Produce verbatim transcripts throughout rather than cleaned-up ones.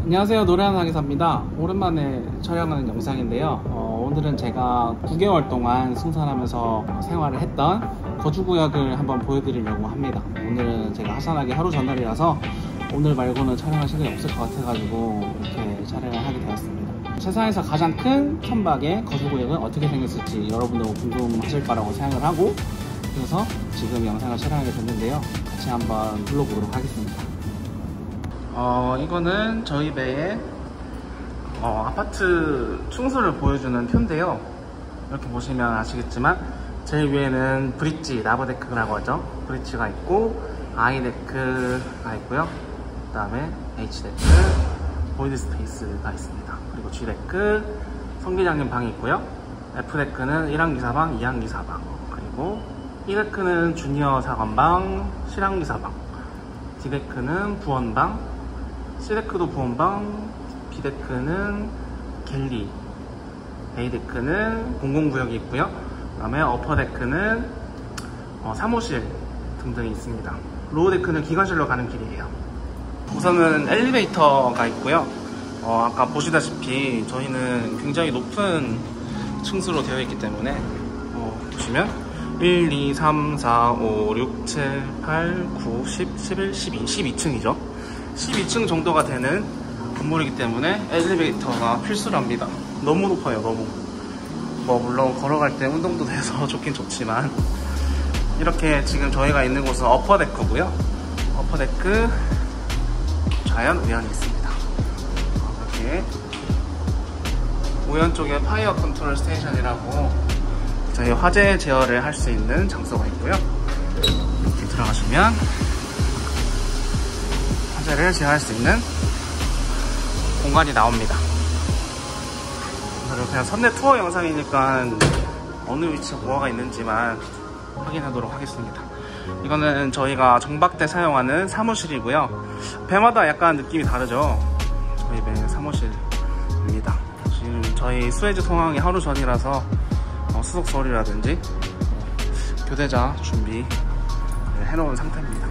안녕하세요, 노래하는 하기사입니다. 오랜만에 촬영하는 영상인데요. 어, 오늘은 제가 구 개월 동안 승선하면서 생활을 했던 거주구역을 한번 보여드리려고 합니다. 오늘은 제가 하산하기 하루 전날이라서 오늘 말고는 촬영할 시간이 없을 것 같아가지고 이렇게 촬영을 하게 되었습니다. 세상에서 가장 큰 선박의 거주구역은 어떻게 생겼을지 여러분도 궁금하실 거라고 생각을 하고, 그래서 지금 영상을 촬영하게 됐는데요. 같이 한번 불러보도록 하겠습니다. 어, 이거는 저희 배의 어, 아파트 충수를 보여주는 표인데요. 이렇게 보시면 아시겠지만 제일 위에는 브릿지, 라버데크라고 하죠. 브릿지가 있고 I데크가 있고요. 그 다음에 H데크, 보이드 스페이스가 있습니다. 그리고 G데크, 성기장님 방이 있고요. F데크는 일 항 기사방, 이 항 기사방, 그리고 E데크는 주니어 사관방, 실 항 기사방, D데크는 부원방, C데크도 부원방, B데크는 갤리, A데크는 공공구역이 있고요. 그 다음에 어퍼데크는 어, 사무실 등등이 있습니다. 로우데크는 기관실로 가는 길이에요. 우선은 엘리베이터가 있고요. 어, 아까 보시다시피 저희는 굉장히 높은 층수로 되어 있기 때문에 어, 보시면 일, 이, 삼, 사, 오, 육, 칠, 팔, 구, 십, 십일, 십이, 십이 층이죠. 십이 층 정도가 되는 건물이기 때문에 엘리베이터가 필수랍니다. 너무 높아요, 너무. 뭐 물론 걸어갈 때 운동도 돼서 좋긴 좋지만, 이렇게 지금 저희가 있는 곳은 어퍼데크고요. 어퍼데크 좌연 우연이 있습니다. 이렇게 우연 쪽에 파이어 컨트롤 스테이션이라고 저희 화재 제어를 할 수 있는 장소가 있고요. 이렇게 들어가시면 화재를 제어할 수 있는 공간이 나옵니다. 그냥 선내 투어 영상이니까 어느 위치에 뭐가 있는지만 확인하도록 하겠습니다. 이거는 저희가 정박 때 사용하는 사무실이고요. 배마다 약간 느낌이 다르죠. 저희 배 사무실입니다. 지금 저희 수에즈 통항이 하루 전이라서 어, 수속설이라든지 어, 교대자 준비 네, 해놓은 상태입니다.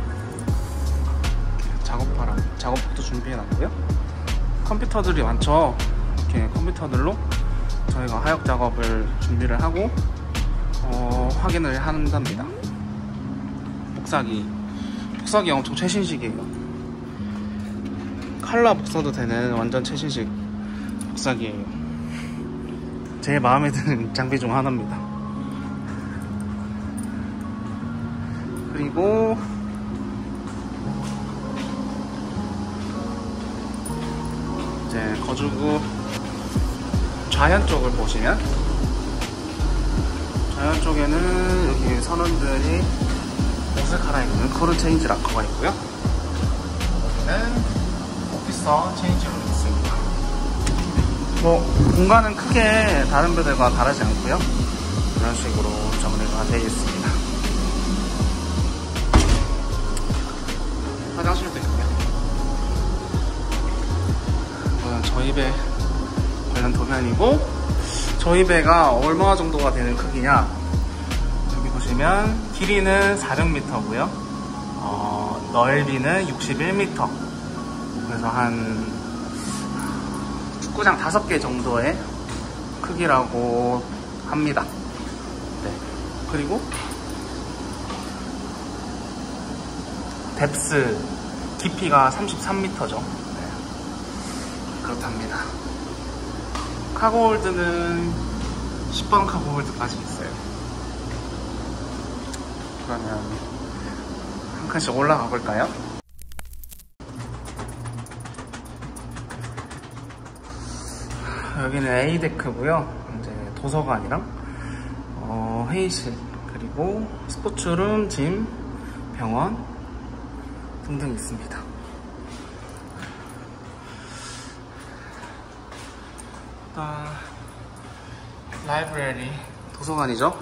작업하라, 작업복도 준비해놨고요. 컴퓨터들이 많죠. 이렇게 컴퓨터들로 저희가 하역 작업을 준비를 하고 어, 확인을 한답니다. 복사기, 복사기 엄청 최신식이에요. 칼라 복사도 되는 완전 최신식 복사기예요. 제 마음에 드는 장비 중 하나입니다. 그리고 이제 거주구 좌현 쪽을 보시면, 좌현 쪽에는 여기 선원들이 옷을 갈아입는 크루 체인지 락커가 있고요. 여기는 오피서 체인지룸이 있습니다. 뭐 공간은 크게 다른 배들과 다르지 않고요. 이런 식으로 정리가 되어 있습니다. 화장실도 있고요. 이건 저희 배 관련 도면이고, 저희 배가 얼마 정도가 되는 크기냐, 여기 보시면 길이는 사백 미터고요 어, 넓이는 육십일 미터, 그래서 한 축구장 다섯 개 정도의 크기라고 합니다. 네. 그리고 뎁스 깊이가 삼십삼 미터죠. 네. 그렇답니다. 카고홀드는 십 번 카고홀드까지 있어요. 그러면 한 칸씩 올라가 볼까요? 여기는 A데크고요. 이제 도서관이랑 어, 회의실, 그리고 스포츠룸, 짐, 병원 등등 있습니다. 일단 라이브러리, 도서관이죠.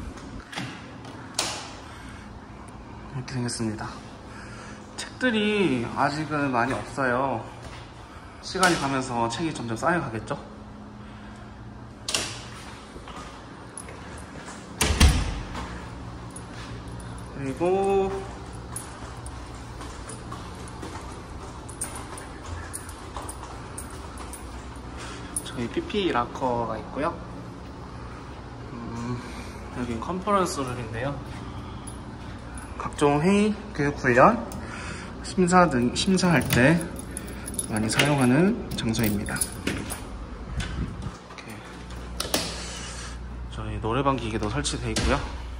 이렇게 생겼습니다. 책들이 아직은 많이 없어요. 시간이 가면서 책이 점점 쌓여가겠죠. 그리고 저희 피피 락커가 있고요. 음, 여기 컨퍼런스 룸인데요. 각종 회의, 교육 훈련, 심사 등 심사할 때 많이 사용하는 장소입니다. 이렇게 저희 노래방 기계도 설치되어 있고요.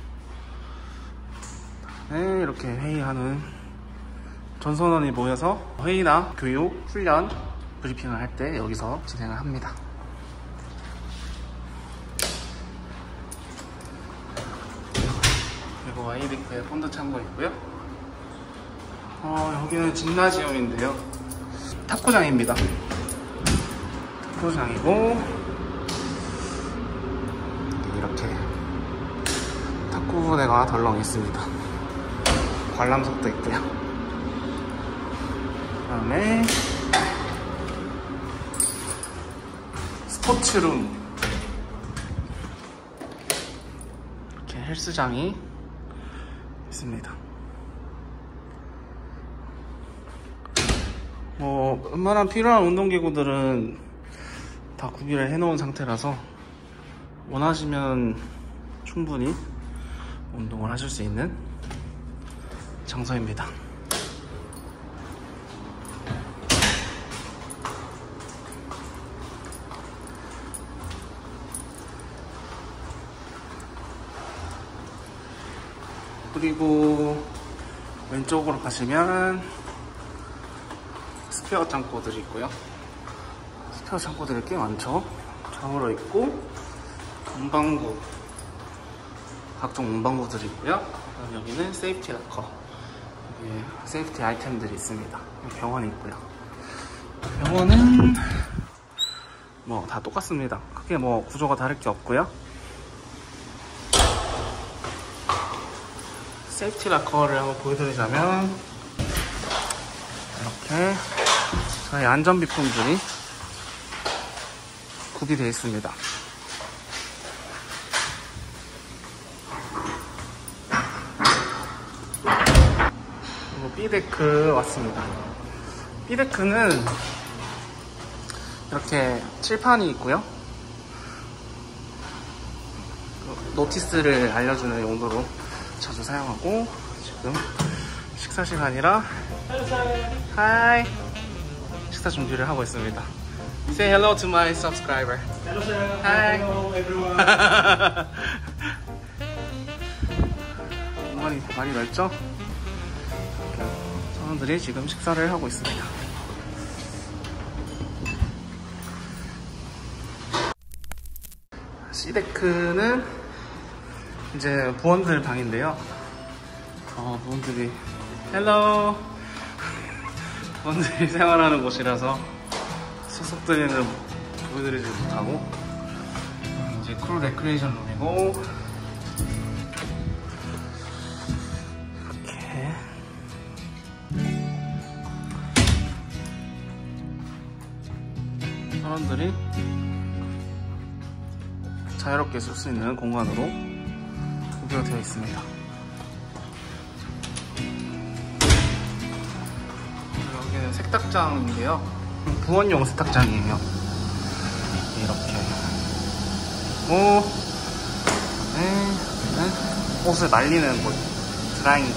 네, 이렇게 회의하는 전선원이 모여서 회의나 교육, 훈련, 브리핑을 할 때 여기서 진행을 합니다. 그리고 아이디크의 폰드 창고 있고요. 어, 여기는 짐나지움인데요. 탁구장입니다. 탁구장이고 이렇게 탁구대가 덜렁 있습니다. 관람석도 있고요. 그 다음에 스포츠룸, 이렇게 헬스장이 있습니다. 뭐 웬만한 필요한 운동기구들은 다 구비를 해놓은 상태라서 원하시면 충분히 운동을 하실 수 있는 장소입니다. 그리고 왼쪽으로 가시면 스페어 창고들이 있고요. 스페어 창고들이 꽤 많죠. 좌우로 있고 문방구, 각종 문방구들이 있고요. 그다음 여기는 세이프티 락커, 여기 세이프티 아이템들이 있습니다. 병원이 있고요. 병원은 뭐 다 똑같습니다. 크게 뭐 구조가 다를 게 없고요. 세이프티 락커를 한번 보여드리자면 이렇게 저희 안전비품들이 구비되어 있습니다. 그리고 B데크 왔습니다. B데크는 이렇게 칠판이 있고요. 노티스를 알려주는 용도로 자주 사용하고, 지금 식사 시간이라 하이 식사 준비를 하고 있습니다. Say hello to my subscriber. Hello sir. Hi. Hello everyone. 많이 많이 넓죠? 사람들이 지금 식사를 하고 있습니다. C데크는 이제 부원들 방인데요. 어, 부원들이 헬로 부원들이 생활하는 곳이라서 소속들이는 보여드리지 못하고, 이제 크루 레크레이션 룸이고, 이렇게 사람들이 자유롭게 쓸 수 있는 공간으로 구비가 되어 있습니다. 여기는 세탁장인데요. 부원용 세탁장이에요. 이렇게. 오, 네, 네. 옷을 말리는 곳, 드라잉룸.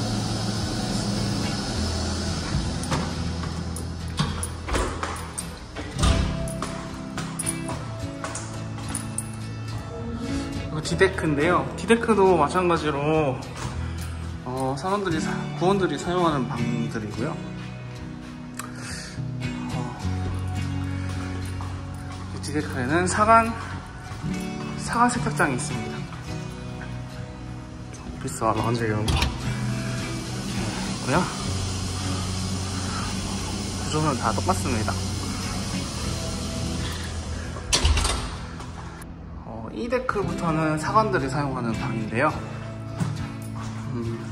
이거 D데크인데요. D데크도 마찬가지로 어, 사람들이, 사, 구원들이 사용하는 방들이고요. 어, D데크에는 사간, 사간 세탁장이 있습니다. 오피스와 라운지룸 있고요. 구조는 다 똑같습니다. 어, 이 데크부터는 사관들이 사용하는 방인데요. 음,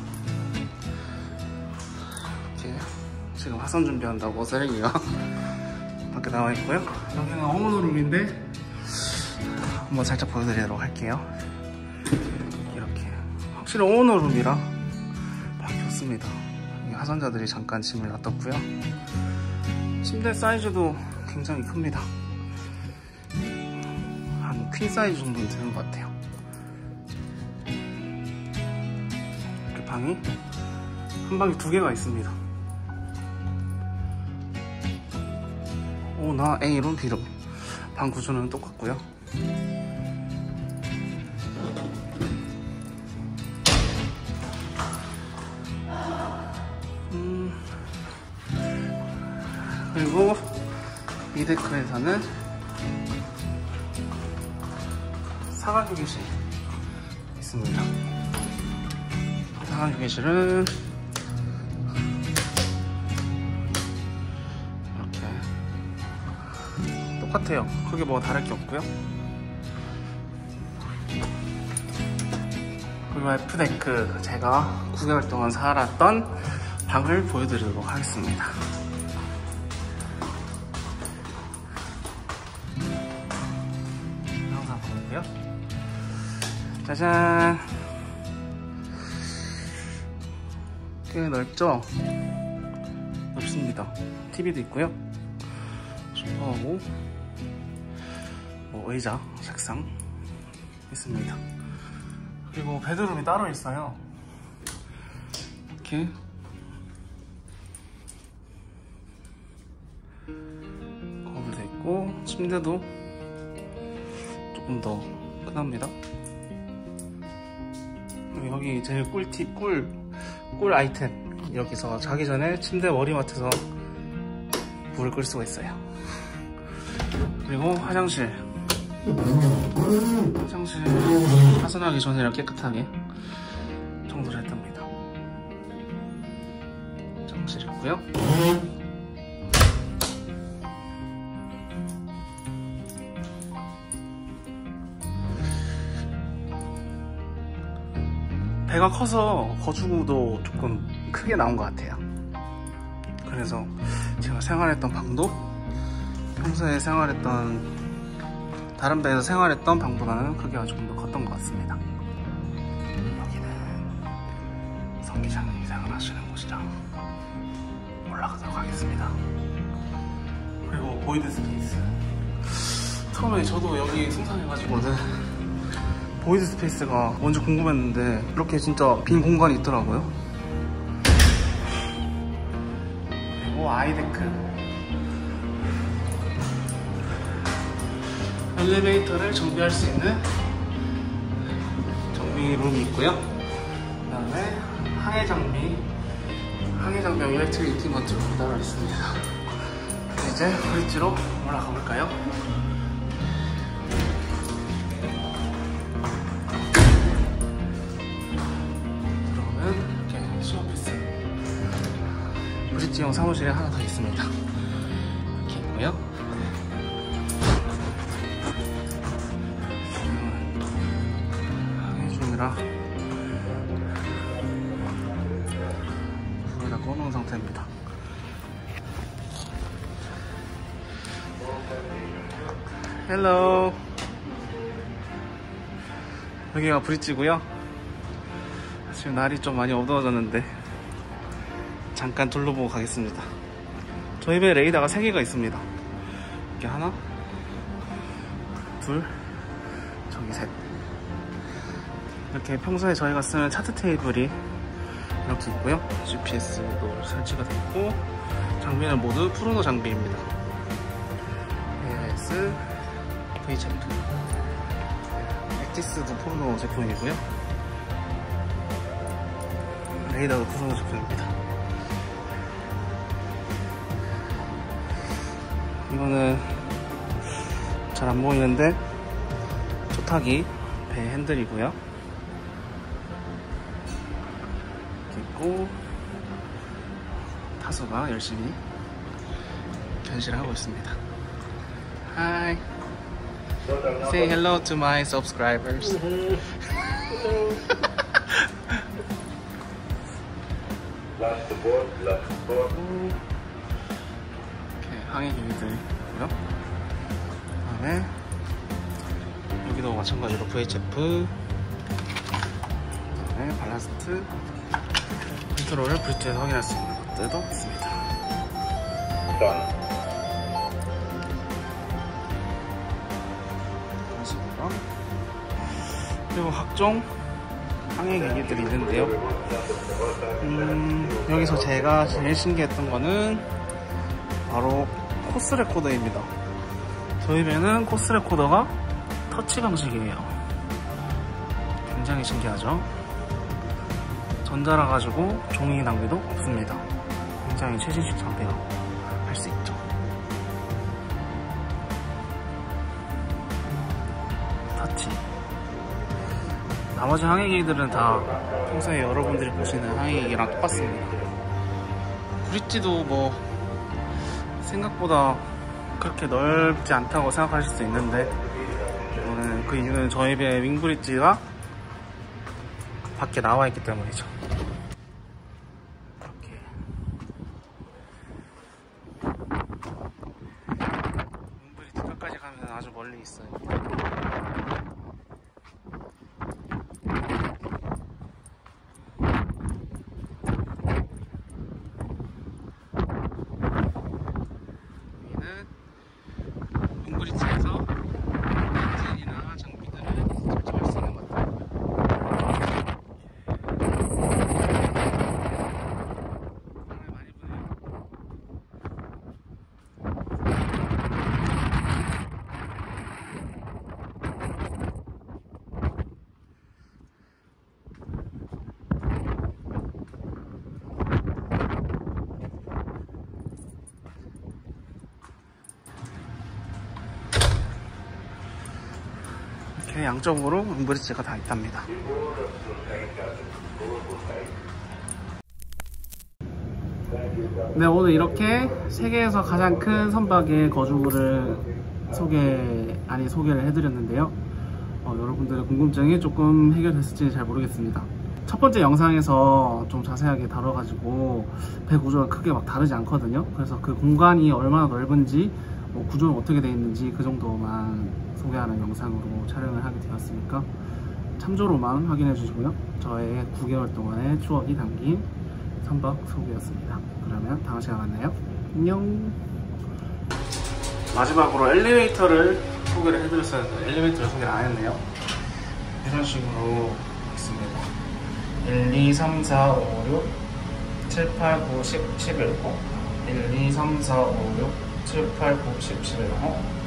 이렇게 지금 화선 준비한다고 쓰레기가 밖에 나와 있고요. 여기는 어머노룸인데 한번 살짝 보여드리도록 할게요. 이렇게 확실히 어머노룸이라 방이 좋습니다. 하선자들이 잠깐 짐을 놔뒀고요. 침대 사이즈도 굉장히 큽니다. 한 퀸 사이즈 정도는 되는 것 같아요. 이렇게 방이 한 방에 두 개가 있습니다. 오나 A룸 B룸 방 구조는 똑같고요. 음, 그리고 이 데크에서는 사각 휴게실 있습니다. 사각 휴게실은 이렇게 똑같아요. 크게 뭐가 다를 게 없고요. 그리고 F데크, 제가 구 개월 동안 살았던 방을 보여드리도록 하겠습니다. 영상 보고요. 짜잔! 꽤 넓죠? 넓습니다. 티비도 있고요. 소파하고 뭐 의자, 책상 있습니다. 그리고 베드룸이 따로 있어요. 이렇게 거울도 있고 침대도 조금 더 크답니다. 여기 제일 꿀팁, 꿀, 꿀 아이템. 여기서 자기 전에 침대 머리맡에서 불을 끌 수가 있어요. 그리고 화장실. 화장실 하선하기 전이랑 깨끗하게 청소를 했답니다. 화장실 있고요. 배가 커서 거주구도 조금 크게 나온 것 같아요. 그래서 제가 생활했던 방도 평소에 생활했던 다른 배에서 생활했던 방보다는 크기가 조금 더 컸던 것 같습니다. 여기는 성 기장님이 생활하시는 곳이라 올라가도록 하겠습니다. 그리고 보이드 스페이스. 처음에 저도 여기 승선해가지고는 보이드 스페이스가 뭔지 궁금했는데 이렇게 진짜 빈 공간이 있더라고요. 그리고 아이데크. 엘리베이터를 정비할 수 있는 정비룸이 있고요. 그 다음에 항해 장비, 항해 장비용 일렉트릭 이퀴먼트가 따로 있습니다. 이제 브릿지로 올라가 볼까요? 들어오면 이렇게 쇼오피스 브릿지용 사무실이 하나 더 있습니다. 이렇게 있고요. 불을 다 꺼놓은 상태입니다. 헬로. 여기가 브릿지고요. 지금 날이 좀 많이 어두워졌는데 잠깐 둘러보고 가겠습니다. 저희 배에 레이더가 세 개가 있습니다. 이렇게 하나, 둘, 저기 셋. 이렇게 평소에 저희가 쓰는 차트 테이블이 이렇게 있고요. 지피에스도 설치가 됐고 장비는 모두 프로노 장비입니다. 에이아이에스, 브이제프, 액티스도 프로노 제품이고요. 레이더도 프로노 제품입니다. 이거는 잘 안 보이는데 조타기 배 핸들이고요. 있고 타소가 열심히 변신을 하고 있습니다. Hi, say hello to my subscribers. Last board, last board. 이렇게 항해 기기들 있고요. 그다음에 여기도 마찬가지로 브이에이치에프, 그다음에 발라스트 컨트롤을 브릿지에서 확인할 수 있는 것들도 있습니다. Done. 있습니다. 그리고 각종 항해 기기들이 있는데요. 음, 여기서 제가 제일 신기했던 거는 바로 코스 레코더입니다. 저희 배는 코스 레코더가 터치 방식이에요. 굉장히 신기하죠? 전자라 가지고 종이 낭비도 없습니다. 굉장히 최신식 장비라고 할 수 있죠. 터치. 나머지 항해기들은 다 평소에 여러분들이 보시는 항해기랑 똑같습니다. 브릿지도 뭐 생각보다 그렇게 넓지 않다고 생각하실 수 있는데, 저는 그 이유는 저희 배의 윙브릿지가 밖에 나와 있기 때문이죠. 이렇게 윙브릿지 끝까지 가면 아주 멀리 있어요. 윙브릿지에서 엔진이나 장비들을 설치할 수 있는 것들. 바람을 많이 부네요. 이렇게 양쪽으로 윙브릿지가 다 있답니다. 네, 오늘 이렇게 세계에서 가장 큰 선박의 거주구를 소개, 아니 소개를 해드렸는데요. 어, 여러분들의 궁금증이 조금 해결됐을지 잘 모르겠습니다. 첫 번째 영상에서 좀 자세하게 다뤄가지고 배 구조가 크게 막 다르지 않거든요. 그래서 그 공간이 얼마나 넓은지, 뭐 구조는 어떻게 되어 있는지 그 정도만 소개하는 영상으로 촬영을 하게 되었으니까 참조로만 확인해 주시고요. 저의 구 개월 동안의 추억이 담긴 선박 소개였습니다. 그러면 다음 시간에 만나요. 안녕. 마지막으로 엘리베이터를 소개를 해드렸어야 했는데 엘리베이터를 소개를 안 했네요. 이런 식으로 있습니다. 일, 이, 삼, 사, 오, 육, 칠, 팔, 구, 십, 십일 호 일, 이, 삼, 사, 오, 육, 칠, 팔, 구, 십, 십일 호